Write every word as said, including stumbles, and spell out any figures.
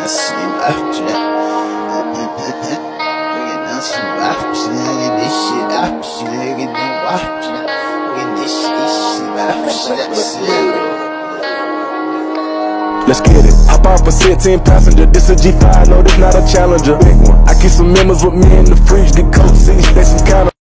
sleep option. Get no sleep option. Get this shit option. Get no option. Get this shit option. Let's get it. Hop off a sixteen passenger. This a G five, no, this not a Challenger. Big one. I keep some members with me in the fridge. Get cold seats, they some kind of